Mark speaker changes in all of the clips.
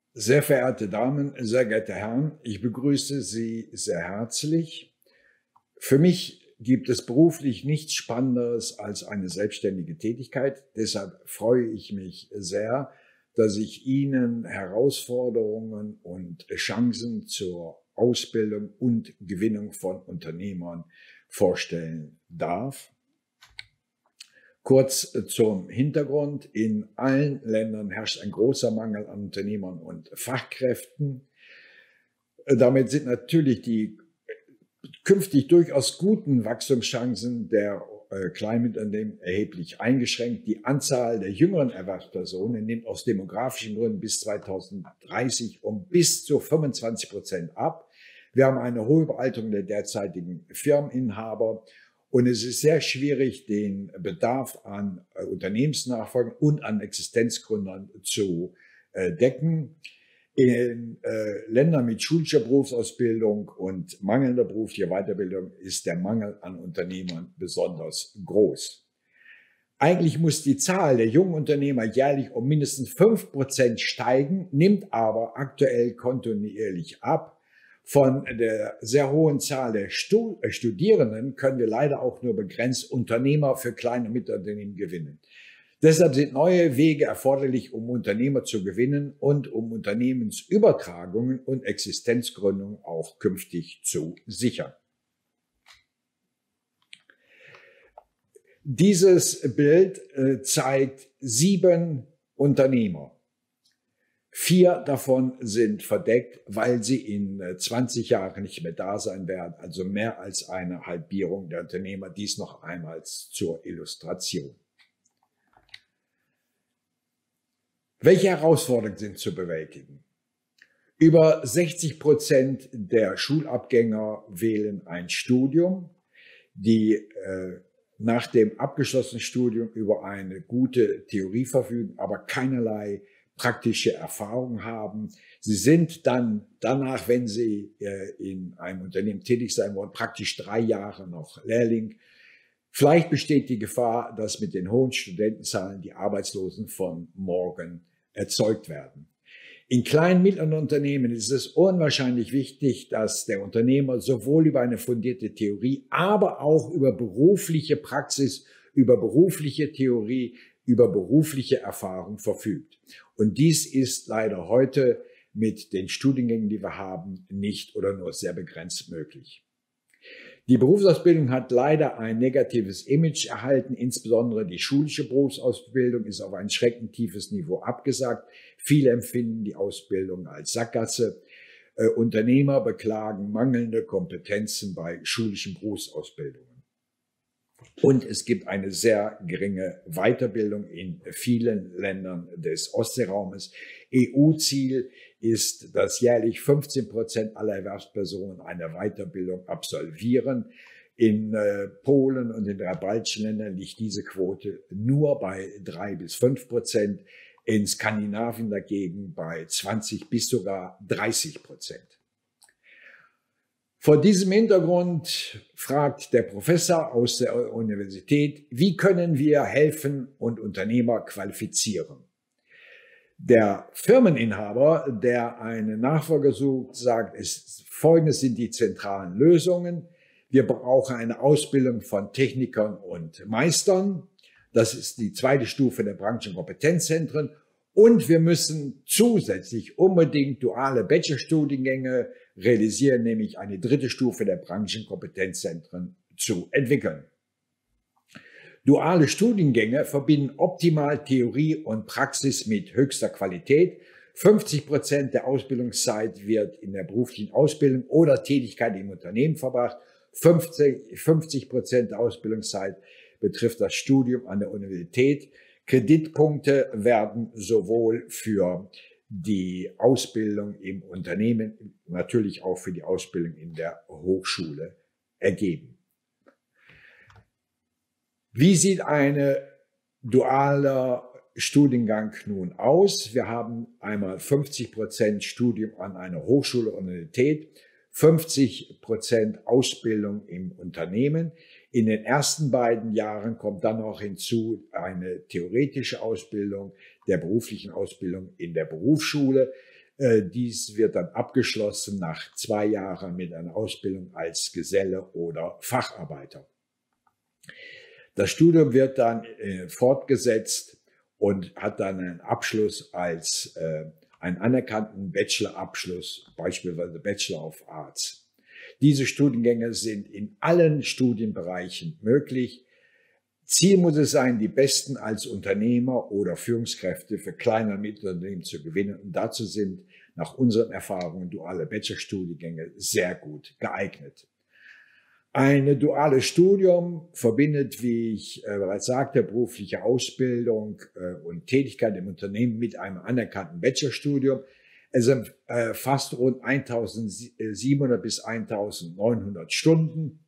Speaker 1: Sehr verehrte Damen, sehr geehrte Herren, ich begrüße Sie sehr herzlich. Für mich gibt es beruflich nichts Spannenderes als eine selbstständige Tätigkeit. Deshalb freue ich mich sehr, dass ich Ihnen Herausforderungen und Chancen zur Ausbildung und Gewinnung von Unternehmern vorstellen darf. Kurz zum Hintergrund. In allen Ländern herrscht ein großer Mangel an Unternehmern und Fachkräften. Damit sind natürlich die künftig durchaus guten Wachstumschancen der Kleinunternehmen erheblich eingeschränkt. Die Anzahl der jüngeren Erwerbspersonen nimmt aus demografischen Gründen bis 2030 um bis zu 25% ab. Wir haben eine hohe Überalterung der derzeitigen Firmeninhaber. Und es ist sehr schwierig, den Bedarf an Unternehmensnachfolgern und an Existenzgründern zu decken. In Ländern mit schulischer Berufsausbildung und mangelnder beruflicher Weiterbildung ist der Mangel an Unternehmern besonders groß. Eigentlich muss die Zahl der jungen Unternehmer jährlich um mindestens 5% steigen, nimmt aber aktuell kontinuierlich ab. Von der sehr hohen Zahl der Studierenden können wir leider auch nur begrenzt Unternehmer für kleine und Mittelunternehmen gewinnen. Deshalb sind neue Wege erforderlich, um Unternehmer zu gewinnen und um Unternehmensübertragungen und Existenzgründungen auch künftig zu sichern. Dieses Bild zeigt 7 Unternehmer. 4 davon sind verdeckt, weil sie in 20 Jahren nicht mehr da sein werden, also mehr als eine Halbierung der Unternehmer. Dies noch einmal zur Illustration. Welche Herausforderungen sind zu bewältigen? Über 60% der Schulabgänger wählen ein Studium, die nach dem abgeschlossenen Studium über eine gute Theorie verfügen, aber keinerlei praktische Erfahrung haben. Sie sind dann danach, wenn sie in einem Unternehmen tätig sein wollen, praktisch 3 Jahre noch Lehrling. Vielleicht besteht die Gefahr, dass mit den hohen Studentenzahlen die Arbeitslosen von morgen erzeugt werden. In kleinen, mittleren Unternehmen ist es unwahrscheinlich wichtig, dass der Unternehmer sowohl über eine fundierte Theorie, aber auch über berufliche Praxis, über berufliche Theorie, über berufliche Erfahrung verfügt. Und dies ist leider heute mit den Studiengängen, die wir haben, nicht oder nur sehr begrenzt möglich. Die Berufsausbildung hat leider ein negatives Image erhalten, insbesondere die schulische Berufsausbildung ist auf ein schreckend tiefes Niveau abgesagt. Viele empfinden die Ausbildung als Sackgasse. Unternehmer beklagen mangelnde Kompetenzen bei schulischen Berufsausbildungen. Und es gibt eine sehr geringe Weiterbildung in vielen Ländern des Ostseeraumes. EU-Ziel ist, dass jährlich 15% aller Erwerbspersonen eine Weiterbildung absolvieren. In Polen und in 3 baltischen Ländern liegt diese Quote nur bei 3 bis 5%, in Skandinavien dagegen bei 20 bis sogar 30%. Vor diesem Hintergrund fragt der Professor aus der Universität, wie können wir helfen und Unternehmer qualifizieren? Der Firmeninhaber, der einen Nachfolger sucht, sagt, Folgendes sind die zentralen Lösungen. Wir brauchen eine Ausbildung von Technikern und Meistern. Das ist die 2. Stufe der Branchenkompetenzzentren. Und wir müssen zusätzlich unbedingt duale Bachelorstudiengänge realisieren, nämlich eine 3. Stufe der Branchenkompetenzzentren zu entwickeln. Duale Studiengänge verbinden optimal Theorie und Praxis mit höchster Qualität. 50% der Ausbildungszeit wird in der beruflichen Ausbildung oder Tätigkeit im Unternehmen verbracht. 50% der Ausbildungszeit betrifft das Studium an der Universität. Kreditpunkte werden sowohl für die Ausbildung im Unternehmen, natürlich auch für die Ausbildung in der Hochschule ergeben. Wie sieht ein dualer Studiengang nun aus? Wir haben einmal 50% Studium an einer Hochschule oder Universität, 50% Ausbildung im Unternehmen. In den ersten beiden Jahren kommt dann noch hinzu eine theoretische Ausbildung der beruflichen Ausbildung in der Berufsschule. Dies wird dann abgeschlossen nach 2 Jahren mit einer Ausbildung als Geselle oder Facharbeiter. Das Studium wird dann fortgesetzt und hat dann einen Abschluss als einen anerkannten Bachelorabschluss, beispielsweise Bachelor of Arts. Diese Studiengänge sind in allen Studienbereichen möglich. Ziel muss es sein, die Besten als Unternehmer oder Führungskräfte für kleine und mittlere Unternehmen zu gewinnen. Und dazu sind nach unseren Erfahrungen duale Bachelorstudiengänge sehr gut geeignet. Ein duales Studium verbindet, wie ich bereits sagte, berufliche Ausbildung und Tätigkeit im Unternehmen mit einem anerkannten Bachelorstudium. Es sind fast rund 1700 bis 1900 Stunden.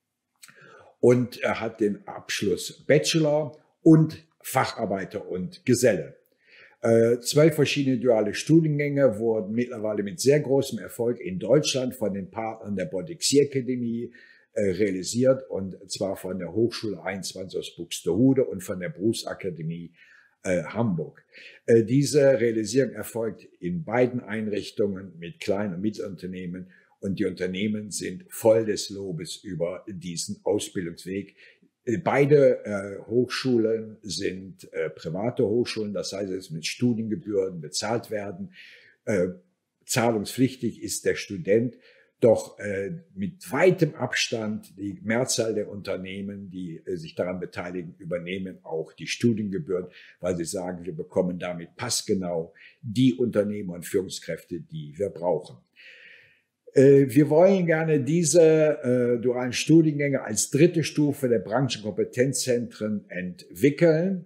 Speaker 1: Und er hat den Abschluss Bachelor und Facharbeiter und Geselle. 12 verschiedene duale Studiengänge wurden mittlerweile mit sehr großem Erfolg in Deutschland von den Partnern der Bodexi Akademie realisiert, und zwar von der Hochschule 21 aus Buxtehude und von der Berufsakademie Hamburg. Diese Realisierung erfolgt in beiden Einrichtungen mit kleinen und Mittelunternehmen. Und die Unternehmen sind voll des Lobes über diesen Ausbildungsweg. Beide Hochschulen sind private Hochschulen, das heißt, es mit Studiengebühren bezahlt werden. Zahlungspflichtig ist der Student, doch mit weitem Abstand die Mehrzahl der Unternehmen, die sich daran beteiligen, übernehmen auch die Studiengebühren, weil sie sagen, wir bekommen damit passgenau die Unternehmer und Führungskräfte, die wir brauchen. Wir wollen gerne diese dualen Studiengänge als dritte Stufe der Branchenkompetenzzentren entwickeln.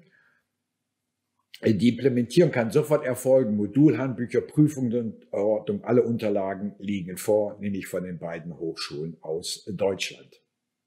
Speaker 1: Die Implementierung kann sofort erfolgen. Modulhandbücher, Prüfungen und Ordnung, alle Unterlagen liegen vor, nämlich von den beiden Hochschulen aus Deutschland.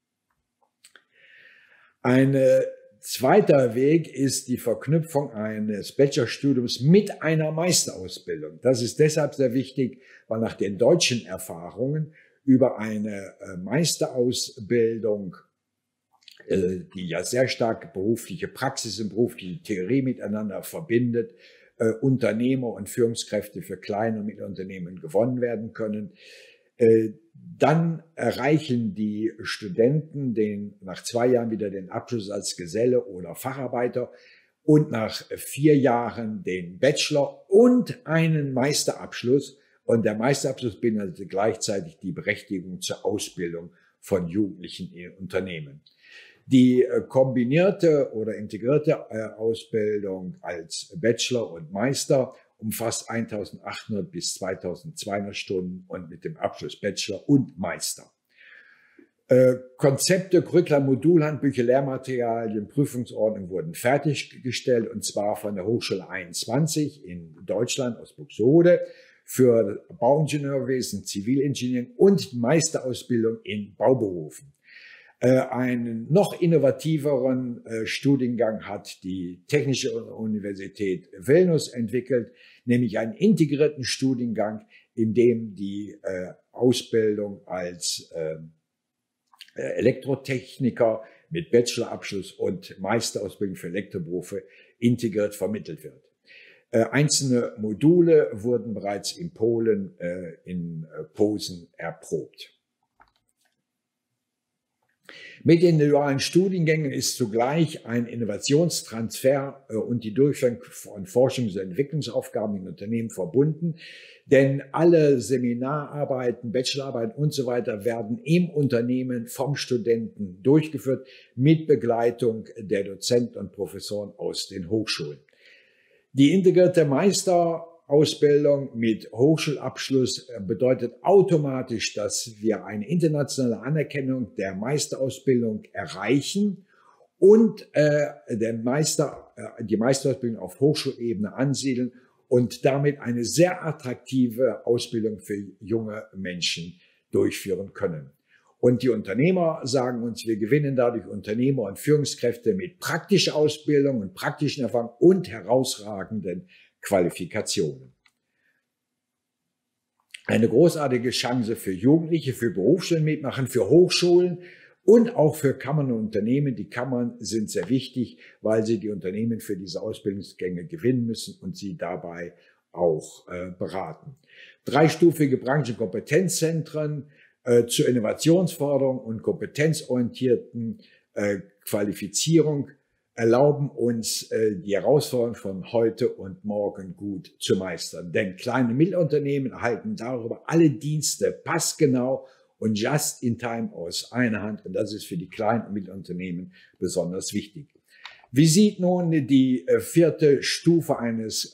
Speaker 1: Ein zweiter Weg ist die Verknüpfung eines Bachelorstudiums mit einer Meisterausbildung. Das ist deshalb sehr wichtig, weil nach den deutschen Erfahrungen über eine Meisterausbildung, die ja sehr stark berufliche Praxis und berufliche Theorie miteinander verbindet, Unternehmer und Führungskräfte für kleine und mittlere Unternehmen gewonnen werden können. Dann erreichen die Studenten nach 2 Jahren wieder den Abschluss als Geselle oder Facharbeiter und nach 4 Jahren den Bachelor und einen Meisterabschluss. Und der Meisterabschluss beinhaltet gleichzeitig die Berechtigung zur Ausbildung von Jugendlichen in Unternehmen. Die kombinierte oder integrierte Ausbildung als Bachelor und Meister umfasst 1800 bis 2200 Stunden und mit dem Abschluss Bachelor und Meister. Konzepte, Curriculum, Modulhandbücher, Lehrmaterialien, Prüfungsordnung wurden fertiggestellt, und zwar von der Hochschule 21 in Deutschland aus Buxtehude für Bauingenieurwesen, Zivilengineering und Meisterausbildung in Bauberufen. Einen noch innovativeren Studiengang hat die Technische Universität Vilnius entwickelt, nämlich einen integrierten Studiengang, in dem die Ausbildung als Elektrotechniker mit Bachelorabschluss und Meisterausbildung für Elektroberufe integriert vermittelt wird. Einzelne Module wurden bereits in Polen in Posen erprobt. Mit den dualen Studiengängen ist zugleich ein Innovationstransfer und die Durchführung von Forschungs- und Entwicklungsaufgaben in Unternehmen verbunden, denn alle Seminararbeiten, Bachelorarbeiten und so weiter werden im Unternehmen vom Studenten durchgeführt mit Begleitung der Dozenten und Professoren aus den Hochschulen. Die integrierte Meisterausbildung mit Hochschulabschluss bedeutet automatisch, dass wir eine internationale Anerkennung der Meisterausbildung erreichen und die Meisterausbildung auf Hochschulebene ansiedeln und damit eine sehr attraktive Ausbildung für junge Menschen durchführen können. Und die Unternehmer sagen uns, wir gewinnen dadurch Unternehmer und Führungskräfte mit praktischer Ausbildung und praktischen Erfahrung und herausragenden Qualifikationen. Eine großartige Chance für Jugendliche, für Berufsschulen mitmachen, für Hochschulen und auch für Kammern und Unternehmen. Die Kammern sind sehr wichtig, weil sie die Unternehmen für diese Ausbildungsgänge gewinnen müssen und sie dabei auch beraten. Dreistufige Branchenkompetenzzentren zur Innovationsförderung und kompetenzorientierten Qualifizierung erlauben uns, die Herausforderungen von heute und morgen gut zu meistern. Denn kleine Mittelunternehmen erhalten darüber alle Dienste passgenau und just in time aus einer Hand. Und das ist für die kleinen und Mittelunternehmen besonders wichtig. Wie sieht nun die vierte Stufe eines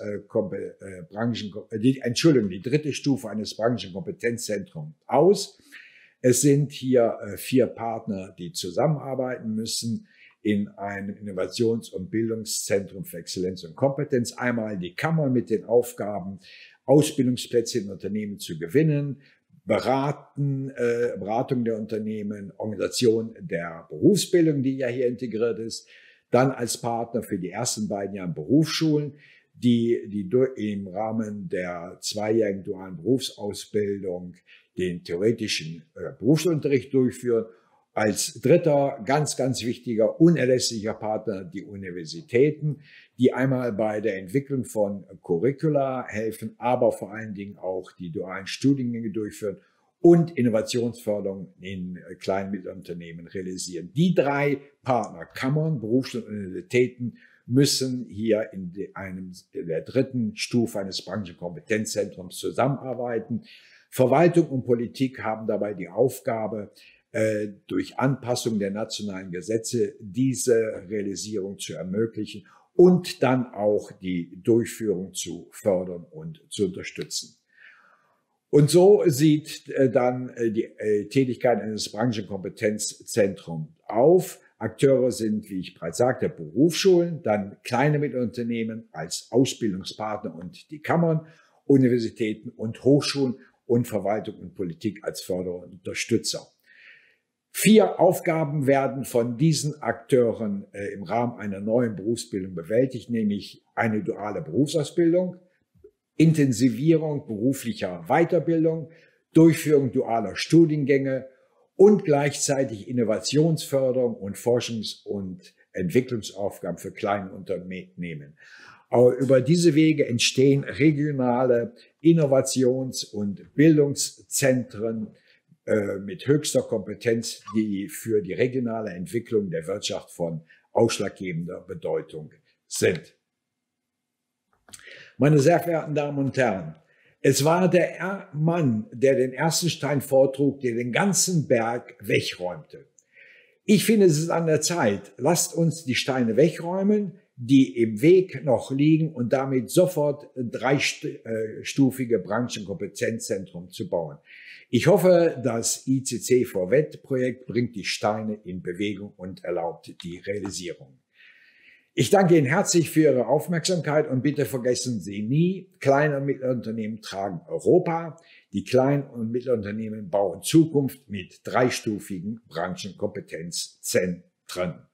Speaker 1: die dritte Stufe eines Branchenkompetenzzentrums aus? Es sind hier 4 Partner, die zusammenarbeiten müssen in einem Innovations- und Bildungszentrum für Exzellenz und Kompetenz. Einmal die Kammer mit den Aufgaben, Ausbildungsplätze in Unternehmen zu gewinnen, Beratung der Unternehmen, Organisation der Berufsbildung, die ja hier integriert ist, dann als Partner für die ersten beiden Jahre Berufsschulen, die im Rahmen der 2-jährigen dualen Berufsausbildung den theoretischen Berufsunterricht durchführen. Als dritter, ganz, ganz wichtiger, unerlässlicher Partner die Universitäten, die einmal bei der Entwicklung von Curricula helfen, aber vor allen Dingen auch die dualen Studiengänge durchführen und Innovationsförderung in kleinen und Mittelunternehmen realisieren. Die 3 Partner, Kammern, Berufsschulen und Universitäten, müssen hier in der dritten Stufe eines Branchenkompetenzzentrums zusammenarbeiten. Verwaltung und Politik haben dabei die Aufgabe, durch Anpassung der nationalen Gesetze diese Realisierung zu ermöglichen und dann auch die Durchführung zu fördern und zu unterstützen. Und so sieht dann die Tätigkeit eines Branchenkompetenzzentrums auf. Akteure sind, wie ich bereits sagte, Berufsschulen, dann kleine Mittelunternehmen als Ausbildungspartner und die Kammern, Universitäten und Hochschulen und Verwaltung und Politik als Förderer und Unterstützer. 4 Aufgaben werden von diesen Akteuren im Rahmen einer neuen Berufsbildung bewältigt, nämlich eine duale Berufsausbildung, Intensivierung beruflicher Weiterbildung, Durchführung dualer Studiengänge und gleichzeitig Innovationsförderung und Forschungs- und Entwicklungsaufgaben für kleine Unternehmen. Über diese Wege entstehen regionale Innovations- und Bildungszentren mit höchster Kompetenz, die für die regionale Entwicklung der Wirtschaft von ausschlaggebender Bedeutung sind. Meine sehr verehrten Damen und Herren, es war der Mann, der den ersten Stein vortrug, der den ganzen Berg wegräumte. Ich finde, es ist an der Zeit. Lasst uns die Steine wegräumen, die im Weg noch liegen und damit sofort dreistufige Branchenkompetenzzentrum zu bauen. Ich hoffe, das ICC Vorwett-Projekt bringt die Steine in Bewegung und erlaubt die Realisierung. Ich danke Ihnen herzlich für Ihre Aufmerksamkeit und bitte vergessen Sie nie, Kleine und Mittelunternehmen tragen Europa. Die Klein- und Mittelunternehmen bauen Zukunft mit dreistufigen Branchenkompetenzzentren.